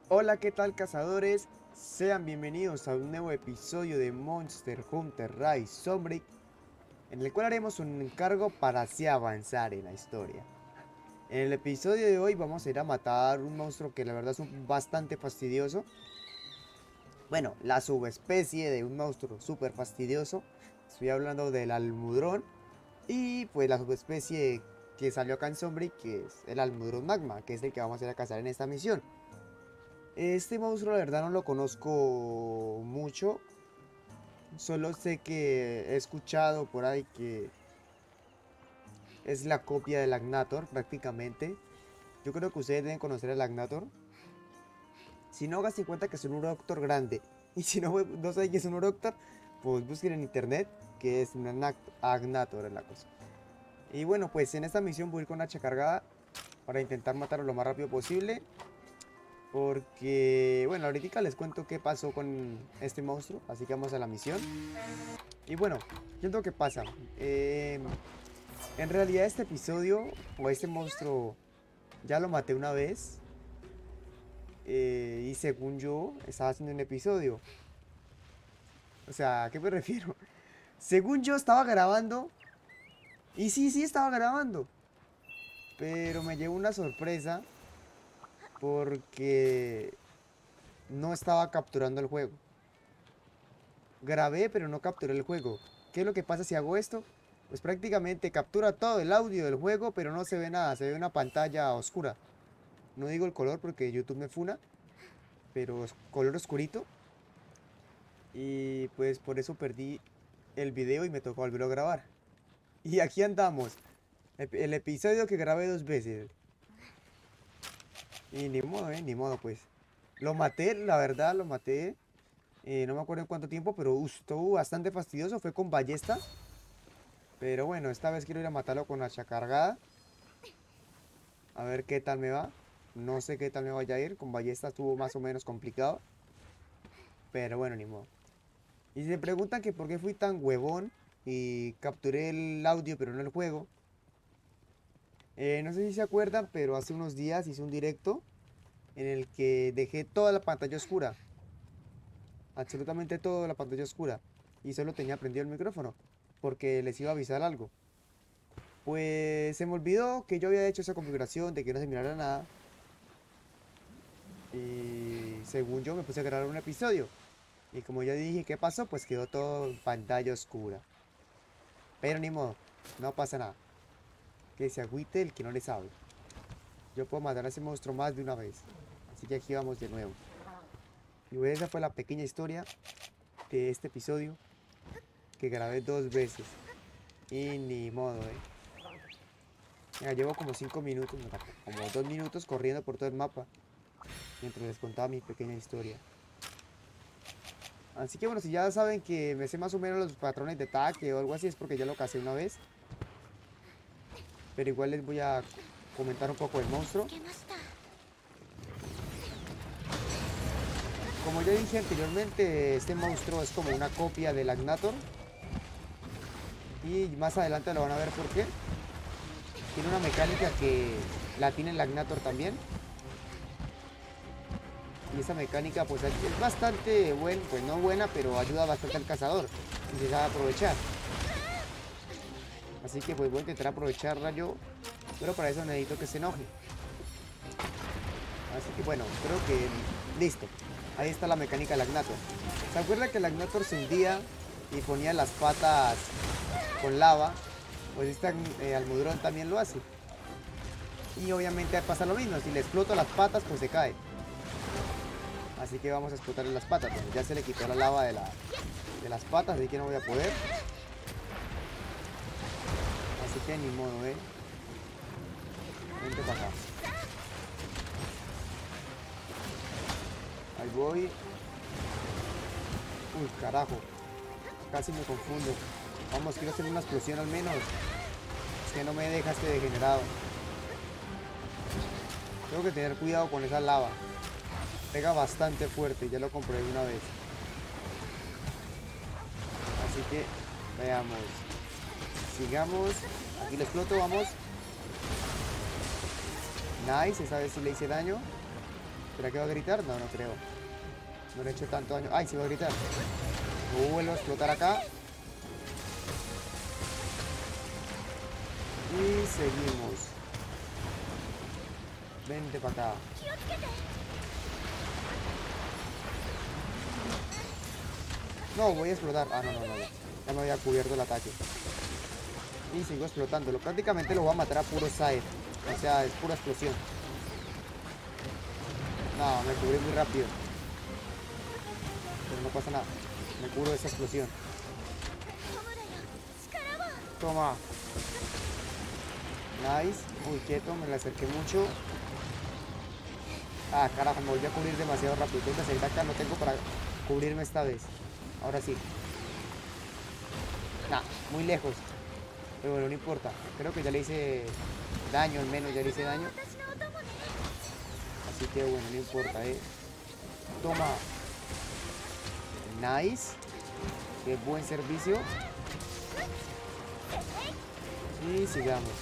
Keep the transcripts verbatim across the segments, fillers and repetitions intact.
Hola, ¿qué tal, cazadores? Sean bienvenidos a un nuevo episodio de Monster Hunter Rise Sunbreak, en el cual haremos un encargo para así avanzar en la historia. En el episodio de hoy vamos a ir a matar un monstruo que la verdad es un bastante fastidioso. Bueno, la subespecie de un monstruo súper fastidioso. Estoy hablando del almudrón. Y pues la subespecie que salió acá en Sunbreak, que es el almudrón magma, que es el que vamos a ir a cazar en esta misión. Este monstruo la verdad no lo conozco mucho. Solo sé que he escuchado por ahí que es la copia del Agnator prácticamente. Yo creo que ustedes deben conocer al Agnator. Si no, hagan en cuenta que es un Uroctor grande. Y si no, no saben qué es un Uroctor, pues busquen en internet que es un Agnator en la cosa. Y bueno, pues en esta misión voy a ir con hacha cargada para intentar matarlo lo más rápido posible. Porque, bueno, ahorita les cuento qué pasó con este monstruo. Así que vamos a la misión. Y bueno, ¿qué es lo que pasa? Eh, en realidad este episodio, o este monstruo, ya lo maté una vez. Eh, y según yo, estaba haciendo un episodio. O sea, ¿a qué me refiero? Según yo estaba grabando. Y sí, sí estaba grabando. Pero me llevó una sorpresa. Porque no estaba capturando el juego. Grabé, pero no capturé el juego. ¿Qué es lo que pasa si hago esto? Pues prácticamente captura todo el audio del juego, pero no se ve nada. Se ve una pantalla oscura. No digo el color porque YouTube me funa, pero es color oscurito. Y pues por eso perdí el video y me tocó volverlo a grabar. Y aquí andamos. El episodio que grabé dos veces. Y ni modo, eh, ni modo pues. Lo maté, la verdad, lo maté. Eh, no me acuerdo en cuánto tiempo, pero uh, estuvo bastante fastidioso. Fue con ballesta. Pero bueno, esta vez quiero ir a matarlo con hacha cargada. A ver qué tal me va. No sé qué tal me vaya a ir. Con ballesta estuvo más o menos complicado. Pero bueno, ni modo. Y se preguntan que por qué fui tan huevón y capturé el audio pero no el juego. Eh, no sé si se acuerdan, pero hace unos días hice un directo en el que dejé toda la pantalla oscura. Absolutamente toda la pantalla oscura. Y solo tenía prendido el micrófono, porque les iba a avisar algo. Pues se me olvidó que yo había hecho esa configuración de que no se mirara nada. Y según yo me puse a grabar un episodio. Y como ya dije qué pasó, pues quedó todo en pantalla oscura. Pero ni modo, no pasa nada. Que se agüite el que no le sabe. Yo puedo matar a ese monstruo más de una vez. Así que aquí vamos de nuevo. Y bueno, esa fue la pequeña historia de este episodio que grabé dos veces. Y ni modo, eh. Mira, llevo como cinco minutos, como dos minutos corriendo por todo el mapa mientras les contaba mi pequeña historia. Así que bueno, si ya saben que me sé más o menos los patrones de ataque o algo así, es porque ya lo casé una vez. Pero igual les voy a comentar un poco del monstruo. Como ya dije anteriormente, este monstruo es como una copia del Agnator. Y más adelante lo van a ver por qué. Tiene una mecánica que la tiene el Agnator también. Y esa mecánica pues es bastante buena, pues no buena, pero ayuda bastante al cazador. Y se sabe aprovechar. Así que pues voy a intentar aprovecharla yo. Pero para eso necesito que se enoje. Así que bueno, creo que listo. Ahí está la mecánica del Agnator. ¿Se acuerdan que el Agnator se hundía y ponía las patas con lava? Pues este eh, almudrón también lo hace. Y obviamente pasa lo mismo. Si le exploto las patas, pues se cae. Así que vamos a explotarle las patas. Pues ya se le quitó la lava de, la, de las patas, así que no voy a poder. Así que ni modo, eh. Vente para acá. Ahí voy. Uy, carajo. Casi me confundo. Vamos, quiero hacer una explosión al menos. Es que no me deja este degenerado. Tengo que tener cuidado con esa lava. Pega bastante fuerte, ya lo comprobé una vez. Así que veamos. Sigamos. Aquí lo exploto, vamos. Nice, esa vez sí le hice daño. ¿Será que va a gritar? No, no creo. No le he hecho tanto daño. ¡Ay, sí va a gritar! Lo vuelvo a explotar acá. Y seguimos. Vente para acá. No, voy a explotar. Ah, no, no, no, no. Ya me había cubierto el ataque. Y sigo explotándolo. Prácticamente lo voy a matar a puro side. O sea, es pura explosión. No, me cubrí muy rápido. Pero no pasa nada. Me cubro de esa explosión. Toma. Nice. Uy, quieto, me la acerqué mucho. Ah, carajo, me volví a cubrir demasiado rápido. Tengo que salir de acá, no tengo para cubrirme esta vez. Ahora sí. Nah, muy lejos. Pero bueno, no importa. Creo que ya le hice daño, al menos ya le hice daño. Así que bueno, no importa, eh. Toma. Nice. Qué buen servicio. Y sigamos.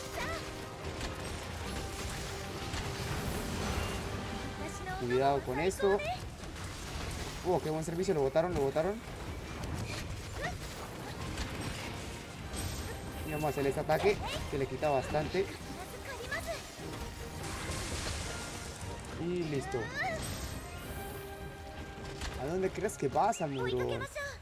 Cuidado con esto. Oh, qué buen servicio. Lo botaron, lo botaron. Y vamos a hacer este ataque que le quita bastante. Y listo. ¿A dónde crees que vas, almudrón?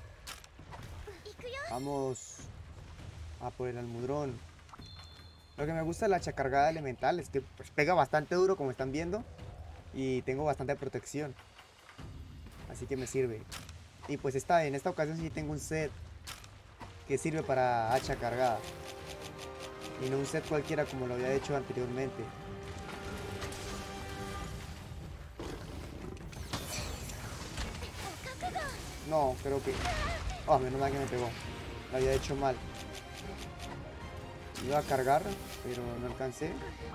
Vamos a por el almudrón. Lo que me gusta de la hacha cargada elemental es que pues, pega bastante duro, como están viendo. Y tengo bastante protección. Así que me sirve. Y pues esta, en esta ocasión sí tengo un set que sirve para hacha cargada. Y no un set cualquiera como lo había hecho anteriormente. No, creo que... Oh, menos mal que me pegó. Lo había hecho mal. Iba a cargar, pero no alcancé.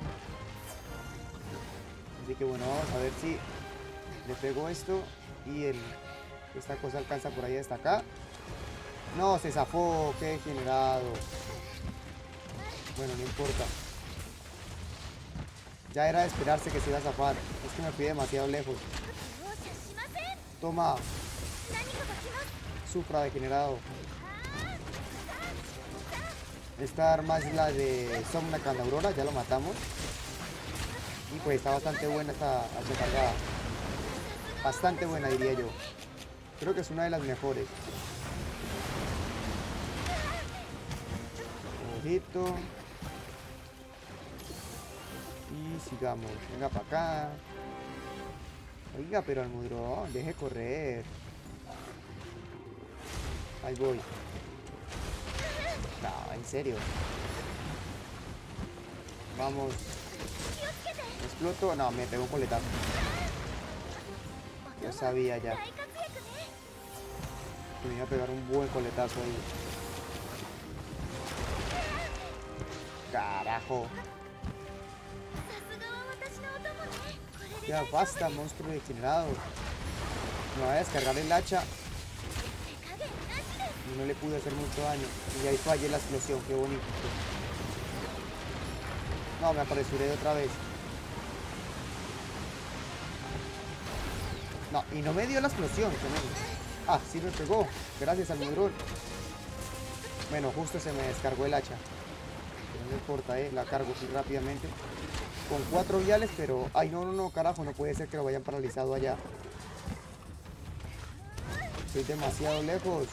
Así que bueno, vamos a ver si le pego esto y el, esta cosa alcanza por ahí hasta acá. No, se zafó, qué degenerado. Bueno, no importa. Ya era de esperarse que se iba a zafar. Es que me fui demasiado lejos. Toma. Sufra, degenerado. Esta arma es la de Somna Aurora, ya lo matamos. Y pues está bastante buena esta hacha cargada. Bastante buena, diría yo. Creo que es una de las mejores. Ojito. Y sigamos. Venga para acá. Oiga, pero almudrón, deje correr. Ahí voy. No, en serio. Vamos. ¿Exploto? No, me pegó un coletazo. Yo sabía ya que me iba a pegar un buen coletazo ahí. Carajo. Ya basta, monstruo degenerado. Me voy a descargar el hacha. Y no le pude hacer mucho daño. Y ahí fallé la explosión, qué bonito. No, me apresuré otra vez. No, y no me dio la explosión. Ah, sí me pegó. Gracias, almudrón. Bueno, justo se me descargó el hacha. Pero no importa, eh. La cargo aquí rápidamente. Con cuatro viales, pero... Ay, no, no, no, carajo. No puede ser que lo vayan paralizado allá. Estoy demasiado lejos.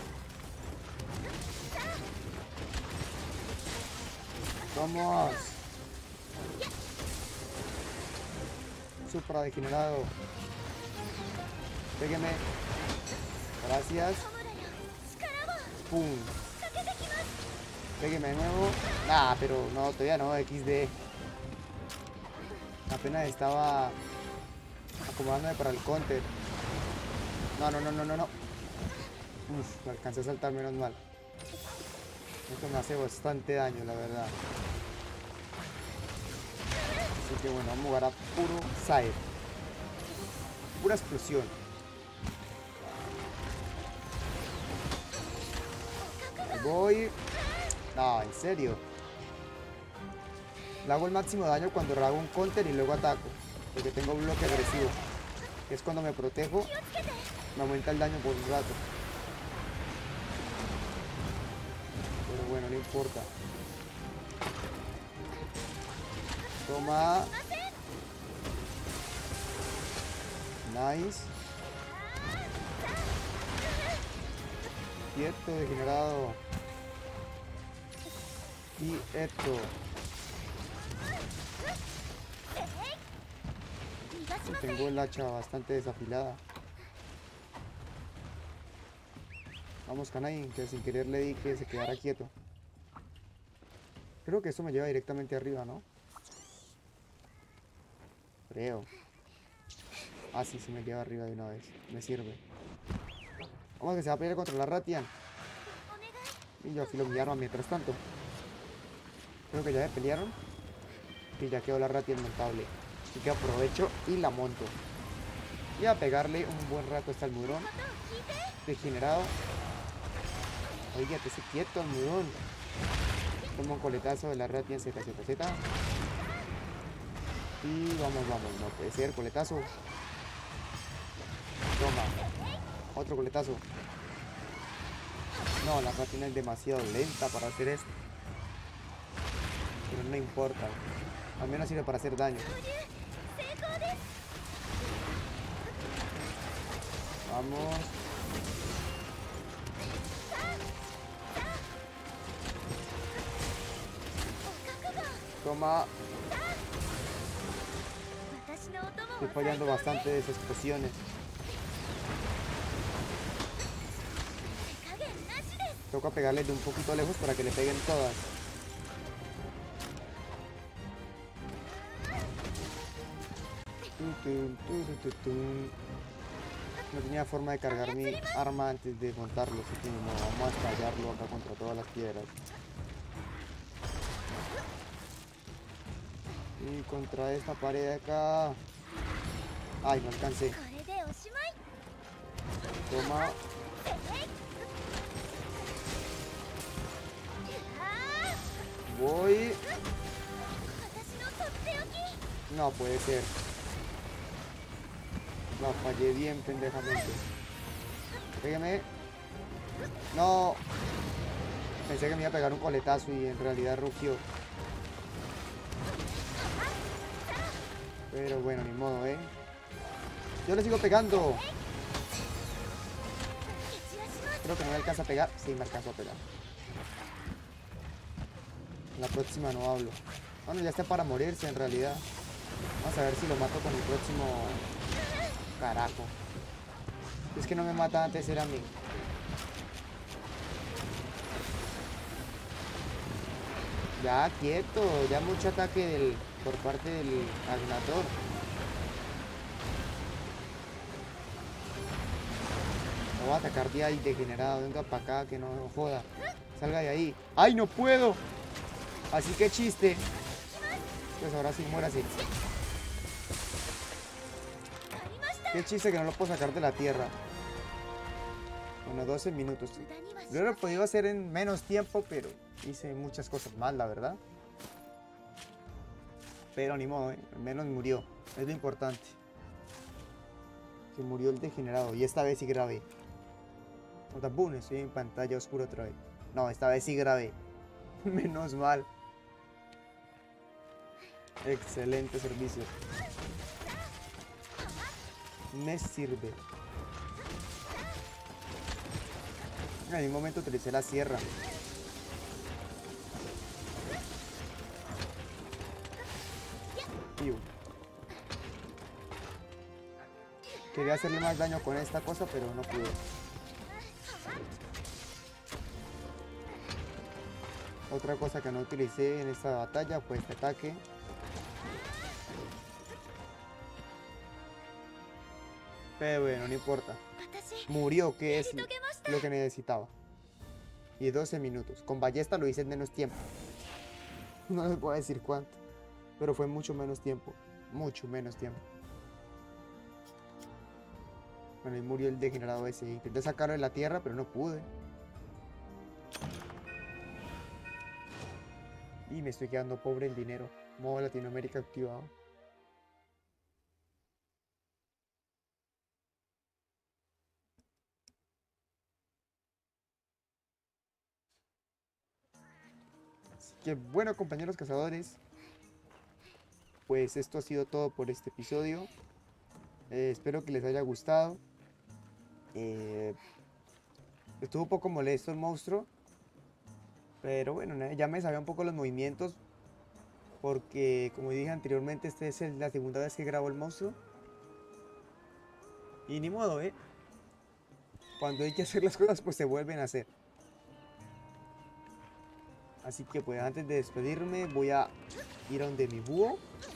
Vamos. Supra degenerado. Pégueme. Gracias. Pum. Pégueme de nuevo. Ah, pero no, todavía no. equis de. Apenas estaba acomodándome para el counter. No, no, no, no, no, no. Uf, me alcancé a saltar, menos mal. Esto me hace bastante daño, la verdad. Así que bueno, vamos a jugar a puro side. Pura explosión. Ahí voy. No, en serio. Le hago el máximo daño cuando hago un counter y luego ataco. Porque tengo bloque agresivo. que es cuando me protejo, me aumenta el daño por un rato. Pero bueno, no importa. Toma. Nice. Quieto, degenerado. Y esto. Y tengo el hacha bastante desafilada. Vamos, Kanai, que sin querer le di que se quedara quieto. Creo que esto me lleva directamente arriba, ¿no? Creo. Ah, sí, sí me lleva arriba de una vez. Me sirve. Vamos, que se va a pelear contra la Ratian. Y yo afilo mi arma mientras tanto. Creo que ya se pelearon. Y ya quedó la Ratian montable. Así que aprovecho y la monto. Y a pegarle un buen rato hasta el murón. Degenerado. Oiga, te se quieto, almudón. Toma un coletazo de la Ratian Z Z Z. Y vamos, vamos. No puede ser, coletazo. Toma. Otro coletazo. No, la Ratian es demasiado lenta para hacer esto. Pero no importa. Al menos sirve para hacer daño. Vamos. Toma. Estoy fallando bastante de esas explosiones. Toca pegarles de un poquito lejos para que le peguen todas. No tenía forma de cargar mi arma antes de montarlo, así que no, vamos a estallarlo acá contra todas las piedras. Y contra esta pared de acá. Ay, no alcancé. Toma. Voy. No puede ser. No, fallé bien pendejamente. Pégame. No. Pensé que me iba a pegar un coletazo y en realidad rugió. Pero bueno, ni modo, ¿eh? Yo le sigo pegando. Creo que no me alcanza a pegar. Sí, me alcanzó a pegar. La próxima no hablo. Bueno, ya está para morirse en realidad. Vamos a ver si lo mato con el próximo. Carajo. Es que no me mata antes, era a mí. Ya, quieto. Ya mucho ataque del, por parte del Agnator. No voy a atacar de ahí, degenerado. Venga para acá, que no joda. Salga de ahí. ¡Ay, no puedo! Así que chiste. Pues ahora sí, muérase. Qué chiste que no lo puedo sacar de la tierra. Bueno, doce minutos. Lo hubiera podido hacer en menos tiempo, pero hice muchas cosas mal, la verdad. Pero ni modo, ¿eh? Al menos murió. Es lo importante. Que murió el degenerado. Y esta vez sí grabé. No tapunes, estoy en pantalla oscura otra vez. No, esta vez sí grabé. Menos mal. Excelente servicio. Me sirve. En algún momento utilicé la sierra. Piu. Quería hacerle más daño con esta cosa, pero no pude. Otra cosa que no utilicé en esta batalla fue este ataque. Pero bueno, no importa. Murió, que es lo que necesitaba. Y doce minutos. Con ballesta lo hice en menos tiempo. No les voy a decir cuánto. Pero fue mucho menos tiempo. Mucho menos tiempo. Bueno, y murió el degenerado ese. Intenté sacarlo de la tierra, pero no pude. Y me estoy quedando pobre en dinero. Modo Latinoamérica activado. que bueno, compañeros cazadores, pues esto ha sido todo por este episodio. Eh, espero que les haya gustado. Eh, estuvo un poco molesto el monstruo, pero bueno, na- ya me sabía un poco los movimientos, porque como dije anteriormente, esta es el- la segunda vez que grabo el monstruo. Y ni modo, ¿eh? Cuando hay que hacer las cosas, pues se vuelven a hacer. Así que pues antes de despedirme, voy a ir a donde mi búho.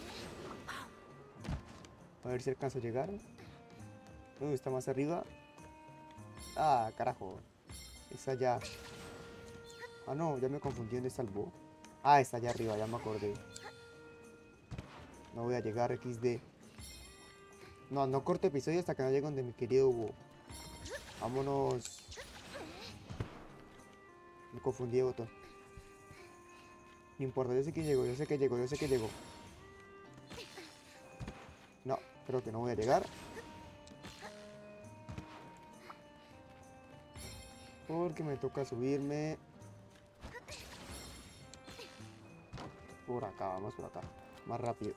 A ver si alcanzo a llegar. Uy, está más arriba. Ah, carajo. Está allá. Ah, no, ya me confundí. ¿Dónde está el búho? Ah, está allá arriba, ya me acordé. No voy a llegar, equis de. No, no corto episodio hasta que no llegue donde mi querido búho. Vámonos. Me confundí de botón. No importa, yo sé que llego, yo sé que llego, yo sé que llego. No, creo que no voy a llegar. Porque me toca subirme. Por acá, vamos por acá. Más rápido.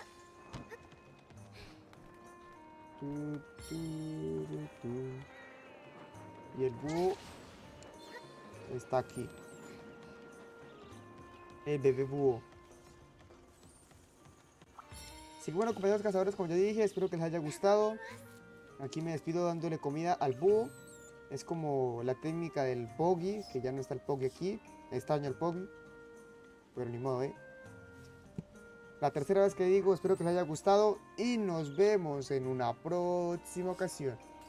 Tu, tu, tu, tu. Y el búho está aquí. El bebé búho. Así que bueno, compañeros cazadores, como ya dije, espero que les haya gustado. Aquí me despido dándole comida al búho. Es como la técnica del Poggy, que ya no está el Poggy aquí. Extraño el Poggy, pero ni modo, ¿eh? La tercera vez que digo, espero que les haya gustado y nos vemos en una próxima ocasión.